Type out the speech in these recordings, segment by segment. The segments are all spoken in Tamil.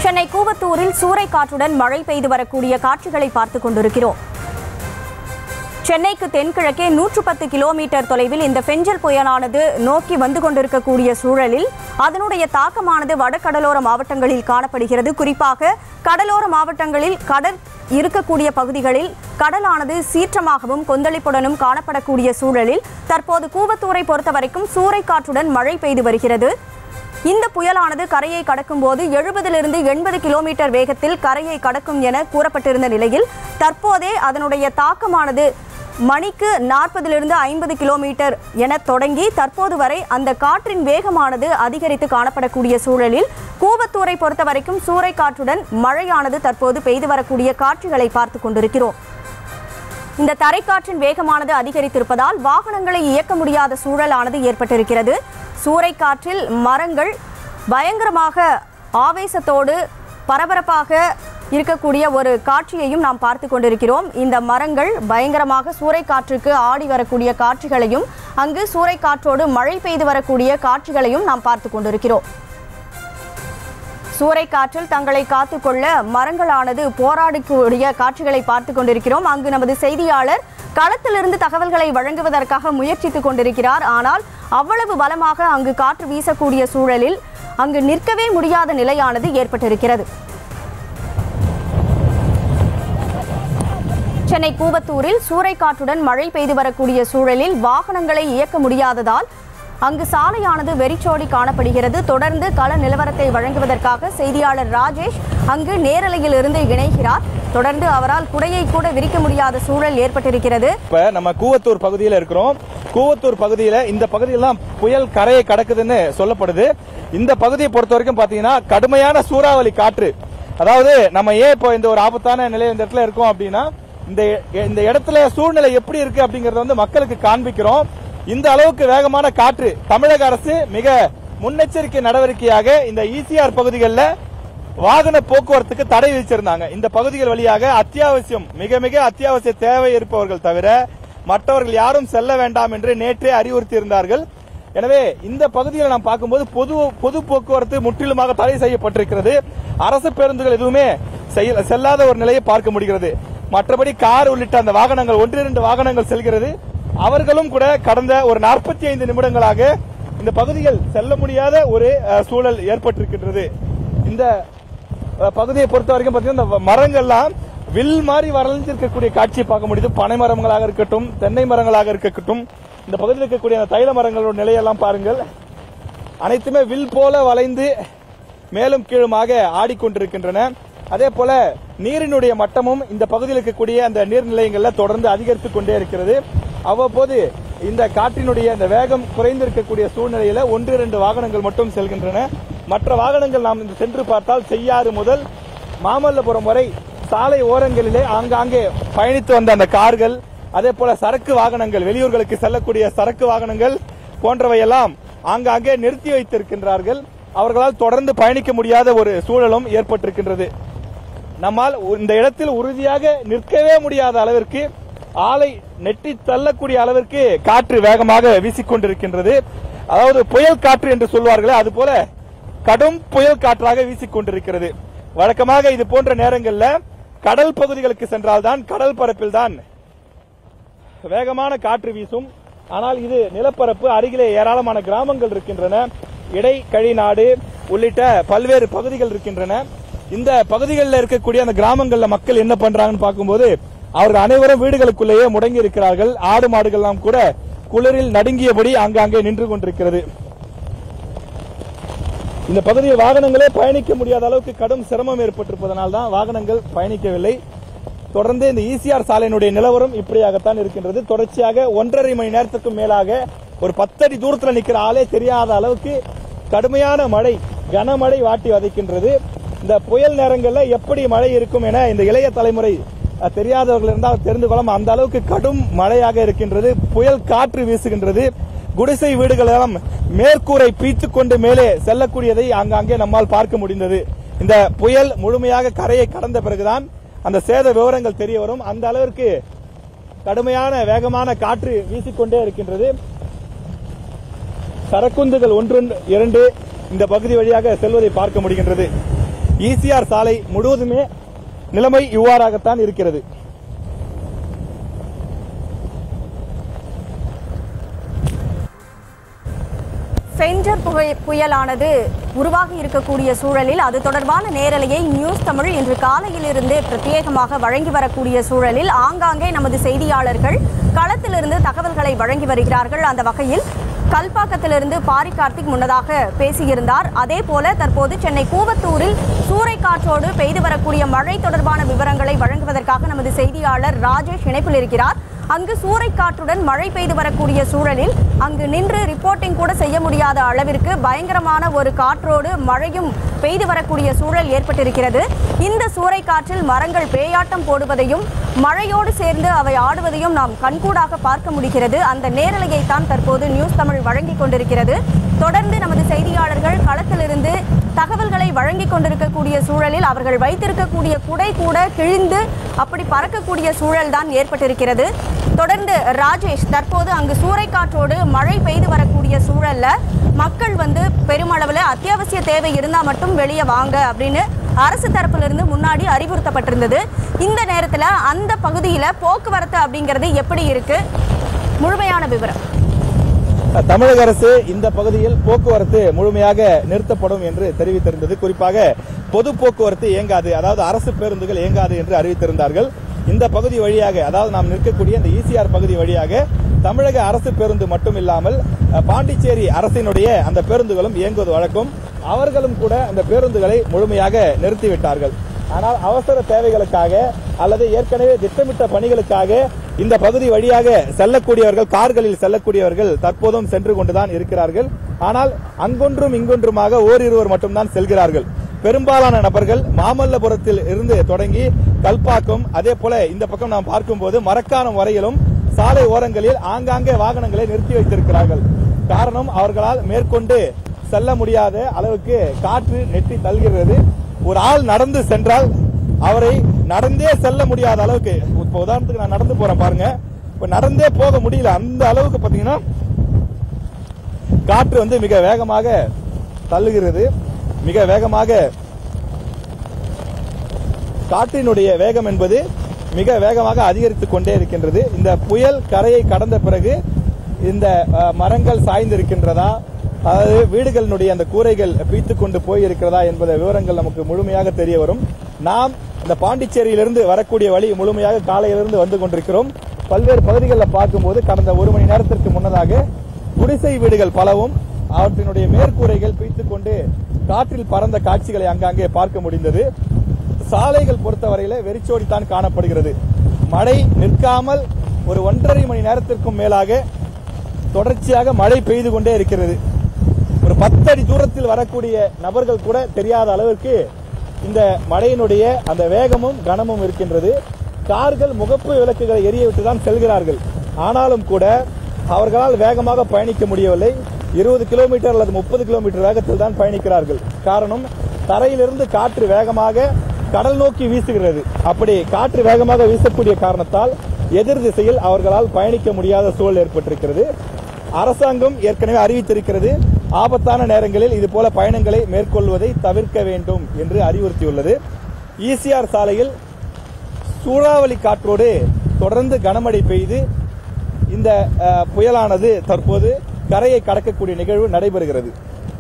சென்னை கூவத்தூரில் சூறைக்காற்றுடன் மழை பெய்து வரக்கூடிய காட்சிகளை பார்த்துக் கொண்டிருக்கிறோம். சென்னைக்கு தென்கிழக்கே 110 கிலோமீட்டர் தொலைவில் இந்த பெஞ்சல் புயலானது நோக்கி வந்து கொண்டிருக்கக்கூடிய சூழலில் அதனுடைய தாக்கமானது வடகடலோர மாவட்டங்களில் காணப்படுகிறது. குறிப்பாக கடலோர மாவட்டங்களில் கடல் இருக்கக்கூடிய பகுதிகளில் கடலானது சீற்றமாகவும் கொந்தளிப்புடனும் காணப்படக்கூடிய சூழலில் தற்போது கூவத்தூரை பொறுத்தவரைக்கும் சூறைக்காற்றுடன் மழை பெய்து வருகிறது. இந்த புயலானது கரையை கடக்கும் போது 70 to 80 கிலோமீட்டர் வேகத்தில் கரையை கடக்கும் என கூறப்பட்டிருந்த நிலையில் தற்போதே அதனுடைய தாக்கமானது மணிக்கு 40 to 50 கிலோமீட்டர் என தொடங்கி தற்போது வரை அந்த காற்றின் வேகமானது அதிகரித்து காணப்படக்கூடிய சூழலில் கூவத்தூரை பொறுத்தவரைக்கும் சூறைக்காற்றுடன் மழையானது தற்போது பெய்து வரக்கூடிய காட்சிகளை பார்த்து கொண்டிருக்கிறோம். இந்த தரைக்காற்றின் வேகமானது அதிகரித்திருப்பதால் வாகனங்களை இயக்க முடியாத சூழலானது ஏற்பட்டிருக்கிறது. சூறைக்காற்றில் மரங்கள் பயங்கரமாக ஆவேசத்தோடு பரபரப்பாக இருக்கக்கூடிய ஒரு காட்சியையும் நாம் பார்த்து கொண்டிருக்கிறோம். இந்த மரங்கள் பயங்கரமாக சூறைக்காற்றுக்கு ஆடி வரக்கூடிய காட்சிகளையும் அங்கு சூறைக்காற்றோடு மழை பெய்து வரக்கூடிய காட்சிகளையும் நாம் பார்த்து கொண்டிருக்கிறோம். சூறைக்காற்றில் தங்களை காத்துக்கொள்ள மரங்களானது போராடக்கூடிய காட்சிகளை பார்த்து கொண்டிருக்கிறோம். அங்கு நமது செய்தியாளர் களத்திலிருந்து தகவல்களை வழங்குவதற்காக முயற்சித்துக் கொண்டிருக்கிறார். ஆனால் அவ்வளவு பலமாக அங்கு காற்று வீசக்கூடிய சூழலில் அங்கு நிற்கவே முடியாத நிலையானது ஏற்பட்டிருக்கிறது. சென்னை கூவத்தூரில் சூறைக்காற்றுடன் மழை பெய்து வரக்கூடிய சூழலில் வாகனங்களை இயக்க முடியாததால் அங்கு சாலையானது வெறிச்சோடி காணப்படுகிறது. தொடர்ந்து கள நிலவரத்தை வழங்குவதற்காக செய்தியாளர் ராஜேஷ் அங்கு நேரலையில் இருந்து இணைகிறார். தொடர்ந்து அவரால் குடையை கூட விரிக்க முடியாத சூழல் ஏற்பட்டிருக்கிறது. இப்ப நம்ம கூவத்தூர் பகுதியில் இருக்கிறோம். கூவத்தூர் பகுதியில இந்த பகுதியெல்லாம் புயல் கரையை கடக்குதுன்னு சொல்லப்படுது. இந்த பகுதியை பொறுத்த வரைக்கும் பாத்தீங்கன்னா கடுமையான சூறாவளி காற்று. அதாவது நம்ம ஏன் இப்போ இந்த ஒரு ஆபத்தான நிலை இந்த இடத்துல இருக்கோம் அப்படின்னா இந்த இடத்துல சூழ்நிலை எப்படி இருக்கு அப்படிங்கறத வந்து மக்களுக்கு காண்பிக்கிறோம். இந்த அளவுக்கு வேகமான காற்று தமிழக அரசு மிக முன்னெச்சரிக்கை நடவடிக்கையாக இந்த ஈசிஆர் பகுதிகளில் வாகன போக்குவரத்துக்கு தடை விதிச்சிருந்தாங்க. இந்த பகுதிகள் வழியாக அத்தியாவசியம் மிக மிக அத்தியாவசிய தேவை இருப்பவர்கள் தவிர மற்றவர்கள் யாரும் செல்ல வேண்டாம் என்று நேற்றே அறிவுறுத்தி இருந்தார்கள். எனவே இந்த பகுதியில் நாம் பார்க்கும்போது பொது போக்குவரத்து முற்றிலுமாக தடை செய்யப்பட்டிருக்கிறது. அரசு பேருந்துகள் எதுவுமே செல்லாத ஒரு நிலையை பார்க்க முடிகிறது. மற்றபடி கார் உள்ளிட்ட அந்த வாகனங்கள் 1-2 வாகனங்கள் செல்கிறது. அவர்களும் கூட கடந்த ஒரு 45 நிமிடங்களாக இந்த பகுதிகள் செல்ல முடியாத ஒரு சூழல் ஏற்பட்டிருக்கின்றது. இந்த பகுதியை பொறுத்த வரைக்கும் பாத்தீங்கன்னா இந்த மரங்கள்லாம் வில் மாதிரி வளர்ந்திருக்கக்கூடிய காட்சியை பார்க்க முடியுது. பனை மரங்களாக இருக்கட்டும், தென்னை மரங்களாக இருக்கட்டும், இந்த பகுதியில் இருக்கக்கூடிய அந்த தைல மரங்களோட நிலையெல்லாம் பாருங்கள். அனைத்துமே வில் போல வளைந்து மேலும் கீழுமாக ஆடிக்கொண்டிருக்கின்றன. அதே போல நீரினுடைய மட்டமும் இந்த பகுதியில் இருக்கக்கூடிய அந்த நீர்நிலைகள்ல தொடர்ந்து அதிகரித்துக் கொண்டே இருக்கிறது. அவ்வப்போது இந்த காற்றினுடைய இந்த வேகம் குறைந்திருக்கக்கூடிய சூழ்நிலையில 1-2 வாகனங்கள் மட்டும் செல்கின்றன. மற்ற வாகனங்கள் நாம் சென்று பார்த்தால் செய்யாறு முதல் மாமல்லபுரம் வரை சாலை ஓரங்களிலே ஆங்காங்கே பயணித்து வந்த அந்த கார்கள், அதே போல சரக்கு வாகனங்கள், வெளியூர்களுக்கு செல்லக்கூடிய சரக்கு வாகனங்கள் போன்றவையெல்லாம் ஆங்காங்கே நிறுத்தி வைத்திருக்கின்றார்கள். அவர்களால் தொடர்ந்து பயணிக்க முடியாத ஒரு சூழலும் ஏற்பட்டிருக்கின்றது. நம்மால் இந்த இடத்தில் உறுதியாக நிற்கவே முடியாத அளவிற்கு ஆலை நெட்டி தள்ளக்கூடிய அளவிற்கு காற்று வேகமாக வீசிக்கொண்டிருக்கின்றது. அதாவது புயல் காற்று என்று சொல்வார்களே, அதுபோல கடும் புயல் காற்றாக வீசிக்கொண்டிருக்கிறது. வழக்கமாக இது போன்ற நேரங்களில் கடல் பகுதிகளுக்கு சென்றால்தான், கடல் பரப்பில் தான் வேகமான காற்று வீசும். ஆனால் இது நிலப்பரப்பு, அருகிலே ஏராளமான கிராமங்கள் இருக்கின்றன. இடைக்கழிநாடு உள்ளிட்ட பல்வேறு பகுதிகள் இருக்கின்றன. இந்த பகுதிகளில் இருக்கக்கூடிய அந்த கிராமங்களில் மக்கள் என்ன பண்றாங்கன்னு பார்க்கும்போது அவர்கள் அனைவரும் வீடுகளுக்குள்ளேயே முடங்கி இருக்கிறார்கள். ஆடு மாடுகள் கூட குளிரில் நடுங்கியபடி ஆங்காங்கே நின்று கொண்டிருக்கிறது. இந்த பகுதியில் வாகனங்களே பயணிக்க முடியாத அளவுக்கு கடும் சிரமம் ஏற்பட்டிருப்பதனால் தான் வாகனங்கள் பயணிக்கவில்லை. தொடர்ந்து இந்த ஈசிஆர் சாலையினுடைய நிலவரம் இப்படியாகத்தான் இருக்கின்றது. தொடர்ச்சியாக 1.5 மணி நேரத்துக்கு மேலாக ஒரு 10 அடி தூரத்தில் நிற்கிற ஆளே தெரியாத அளவுக்கு கடுமையான மழை, கனமழை வாட்டி வதைக்கின்றது. இந்த புயல் நேரங்களில் எப்படி மழை இருக்கும் என இந்த இளைய தலைமுறை தெரியாதவர்கள் இருந்தால் தெரிந்து கொள்ளும். அந்த அளவுக்கு கடும் மழையாக இருக்கின்றது. புயல் காற்று வீசுகின்றது. குடிசை வீடுகளெல்லாம் மேற்கூரை பீத்துக் கொண்டு மேலே செல்லக்கூடியதை ஆங்காங்கே நம்மால் பார்க்க முடிந்தது. இந்த புயல் முழுமையாக கரையை கடந்த பிறகுதான் அந்த சேத விவரங்கள் தெரிய வரும். அந்த அளவிற்கு கடுமையான வேகமான காற்று வீசிக்கொண்டே இருக்கின்றது. சரக்குந்துகள் 1-2 இந்த பகுதி வழியாக செல்வதை பார்க்க முடிகின்றது. ஈசிஆர் சாலை முழுவதுமே நிலைமை இவ்வாறாகத்தான் இருக்கிறது. ஃபெஞ்சர் புயலானது உருவாகி இருக்கக்கூடிய சூழலில் அது தொடர்பான நேரலையை நியூஸ் தமிழ் இன்று காலையிலிருந்து பிரத்யேகமாக வழங்கி வரக்கூடிய சூழலில் ஆங்காங்கே நமது செய்தியாளர்கள் களத்திலிருந்து தகவல்களை வழங்கி வருகிறார்கள். அந்த வகையில் கல்பாக்கத்திலிருந்து பாரி கார்த்திக் முன்னதாக பேசியிருந்தார். அதே போல தற்போது சென்னை கூவத்தூரில் சூறைக்காற்றோடு பெய்து வரக்கூடிய மழை தொடர்பான விவரங்களை வழங்குவதற்காக நமது செய்தியாளர் ராஜேஷ் இணைப்பில் இருக்கிறார். அங்கு சூறைக்காற்றுடன் மழை பெய்து வரக்கூடிய சூழலில் அங்கு நின்று ரிப்போர்ட்டிங் கூட செய்ய முடியாத அளவிற்கு பயங்கரமான ஒரு காற்றோடு மழையும் பெய்து வரக்கூடிய சூழல் ஏற்பட்டிருக்கிறது. இந்த சூறைக்காற்றில் மரங்கள் பேயாட்டம் போடுவதையும் மழையோடு சேர்ந்து அவை ஆடுவதையும் நாம் கண்கூடாக பார்க்க முடிகிறது. அந்த நேரலையை தான் தற்போது நியூஸ் தமிழ் வழங்கிக் கொண்டிருக்கிறது. தொடர்ந்து நமது செய்தியாளர்கள் களத்திலிருந்து தகவல்களை வழங்கிக் கொண்டிருக்கக்கூடிய சூழலில் அவர்கள் வைத்திருக்கக்கூடிய குடை கூட கிழிந்து அப்படி பறக்கக்கூடிய சூழல் தான் ஏற்பட்டிருக்கிறது. தொடர்ந்து ராஜேஷ், தற்போது அங்கு சூறைக்காற்றோடு மழை பெய்து வரக்கூடிய சூழல்ல மக்கள் பெருமளவில் அத்தியாவசிய தேவை இருந்தால் மட்டும் வெளியே வாங்க அப்படின்னு அரசு தரப்பிலிருந்து முன்னாடி அறிவுறுத்தப்பட்டிருந்தது. இந்த நேரத்தில் அந்த பகுதியில் போக்குவரத்து அப்படிங்கிறது எப்படி இருக்கு? முழுமையான விவரம். தமிழக அரசு இந்த பகுதியில் போக்குவரத்து முழுமையாக நிறுத்தப்படும் என்று தெரிவித்திருந்தது. குறிப்பாக பொது போக்குவரத்து இயங்காது, அதாவது அரசு பேருந்துகள் இயங்காது என்று அறிவித்திருந்தார்கள். இந்த பகுதி வழியாக, அதாவது நாம் நிற்கக்கூடிய இந்த ஈசிஆர் பகுதி வழியாக தமிழக அரசு பேருந்து மட்டும் இல்லாமல் பாண்டிச்சேரி அரசினுடைய அந்த பேருந்துகளும் இயங்குவது வழக்கம். அவர்களும் கூட அந்த பேருந்துகளை முழுமையாக நிறுத்திவிட்டார்கள். ஆனால் அவசர தேவைகளுக்காக அல்லது ஏற்கனவே திட்டமிட்ட பணிகளுக்காக இந்த பகுதி வழியாக செல்லக்கூடியவர்கள், கார்களில் செல்லக்கூடியவர்கள் தற்போதும் சென்று கொண்டுதான் இருக்கிறார்கள். ஆனால் அங்கொன்றும் இங்கொன்றுமாக ஓரிருவர் மட்டும்தான் செல்கிறார்கள். பெரும்பாலான நபர்கள் மாமல்லபுரத்தில் இருந்து தொடங்கி கல்பாக்கம், அதே போல இந்த பக்கம் நாம் பார்க்கும்போது மரக்காணம் வரையிலும் சாலை ஓரங்களில் ஆங்காங்கே வாகனங்களை நிறுத்தி வைத்திருக்கிறார்கள். காரணம், அவர்களால் மேற்கொண்டு செல்ல முடியாத அளவுக்கு காற்று நெட்டி தள்ளுகிறது. ஒரு ஆள் நடந்து சென்றால் அவரை நடந்தே செல்ல முடியாத அளவுக்கு, இப்ப உதாரணத்துக்கு நான் நடந்து போறேன் பாருங்க, இப்ப நடந்தே போக முடியல. அந்த அளவுக்கு பாத்தீங்கன்னா காற்று மிக வேகமாக தள்ளுகிறது. மிக வேகமாக காற்றினுடைய வேகம் என்பது மிக வேகமாக அதிகரித்துக் கொண்டே இருக்கின்றது. இந்த புயல் கரையை கடந்த பிறகு இந்த மரங்கள் சாய்ந்திருக்கின்றதா, அதாவது வீடுகளினுடைய அந்த கூரைகள் பீத்துக் கொண்டு போயிருக்கிறதா என்பத விவரங்கள் நமக்கு முழுமையாக தெரிய வரும். நாம் இந்த பாண்டிச்சேரியிலிருந்து வரக்கூடிய வழி முழுமையாக காலையிலிருந்து வந்து கொண்டிருக்கிறோம். பல்வேறு பகுதிகளில் பார்க்கும்போது கடந்த ஒரு மணி நேரத்திற்கு முன்னதாக குடிசை வீடுகள் பலவும் அவற்றினுடைய மேற்கூரைகள் பீத்துக் கொண்டு காற்றில் பறந்த காட்சிகளை அங்காங்கே பார்க்க முடிந்தது. சாலைகள் பொறுத்தவரையில வெறிச்சோடித்தான் காணப்படுகிறது. மழை நிற்காமல் ஒரு 1.5 மணி நேரத்திற்கும் மேலாக தொடர்ச்சியாக மழை பெய்து கொண்டே இருக்கிறது. ஒரு 10 அடி தூரத்தில் வரக்கூடிய நபர்கள் கூட தெரியாத அளவிற்கு இந்த மழையினுடைய அந்த வேகமும் கனமும் இருக்கின்றது. கார்கள் முகப்பு விளக்குகளை எரிய விட்டுதான் செல்கிறார்கள். ஆனாலும் கூட அவர்களால் வேகமாக பயணிக்க முடியவில்லை. 20 கிலோமீட்டர் அல்லது 30 கிலோமீட்டர் வேகத்தில் தான் பயணிக்கிறார்கள். காரணம், தரையிலிருந்து காற்று வேகமாக கடல் நோக்கி வீசுகிறது. அப்படி காற்று வேகமாக வீசக்கூடிய காரணத்தால் எதிர் திசையில் அவர்களால் பயணிக்க முடியாத சூழல் ஏற்பட்டிருக்கிறது. அரசாங்கம் ஏற்கனவே அறிவித்திருக்கிறது, ஆபத்தான நேரங்களில் இதுபோல பயணங்களை மேற்கொள்வதை தவிர்க்க வேண்டும் என்று அறிவுறுத்தியுள்ளது. ஈசிஆர் சாலையில் சூறாவளி காற்றோடு தொடர்ந்து கனமழை பெய்து இந்த புயலானது தற்போது கரையை கடக்கக்கூடிய நிகழ்வு நடைபெறுகிறது.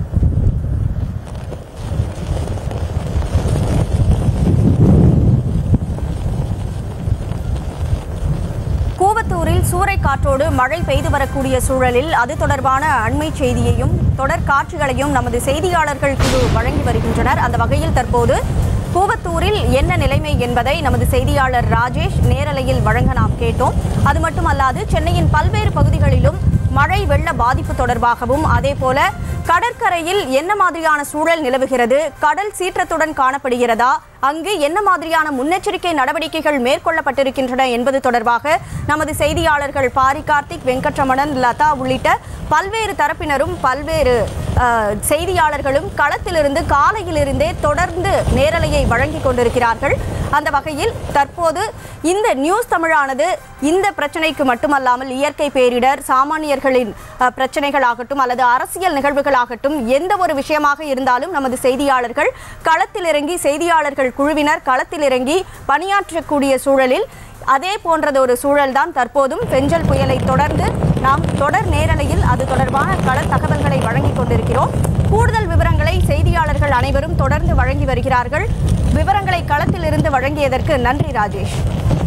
கூவத்தூரில் சூறைக்காற்றோடு மழை பெய்து வரக்கூடிய சூழலில் அது தொடர்பான அண்மை செய்தியையும் தொடர் காட்சிகளையும் நமது செய்தியாளர்கள் குழு வழங்கி வருகின்றனர். அந்த வகையில் தற்போது கூவத்தூரில் என்ன நிலைமை என்பதை நமது செய்தியாளர் ராஜேஷ் நேரலையில் வழங்க நாம் கேட்டோம். அது மட்டுமல்லாது சென்னையின் பல்வேறு பகுதிகளிலும் மழை வெள்ள பாதிப்பு தொடர்பாகவும், அதே போல கடற்கரையில் என்ன மாதிரியான சூழல் நிலவுகிறது, கடல் சீற்றத்துடன் காணப்படுகிறதா, அங்கு என்ன மாதிரியான முன்னெச்சரிக்கை நடவடிக்கைகள் மேற்கொள்ளப்பட்டிருக்கின்றன என்பது தொடர்பாக நமது செய்தியாளர்கள் பாரி கார்த்திக், வெங்கட்ரமணன், லதா உள்ளிட்ட பல்வேறு தரப்பினரும் பல்வேறு செய்தியாளர்களும் களத்திலிருந்து காலையிலிருந்தே தொடர்ந்து நேரலையை வழங்கிக் கொண்டிருக்கிறார்கள். அந்த வகையில் தற்போது இந்த நியூஸ் தமிழானது இந்த பிரச்சனைக்கு மட்டுமல்லாமல் இயற்கை பேரிடர், சாமானியர்களின் பிரச்சனைகளாகட்டும் அல்லது அரசியல் நிகழ்வுகளாகட்டும் எந்த ஒரு விஷயமாக இருந்தாலும் நமது செய்தியாளர்கள் களத்தில் இறங்கி, செய்தியாளர்கள் குழுவினர் களத்தில் இறங்கி பணியாற்றக்கூடிய சூழலில் அதே போன்றது ஒரு சூழல்தான் தற்போதும் பெஞ்சல் புயலை தொடர்ந்து நாம் தொடர் நேரலையில் அது தொடர்பான கள தகவல்களை வழங்கிக் கொண்டிருக்கிறோம். கூடுதல் விவரங்களை செய்தியாளர்கள் அனைவரும் தொடர்ந்து வழங்கி வருகிறார்கள். விவரங்களை களத்தில் இருந்து வழங்கியதற்கு நன்றி ராஜேஷ்.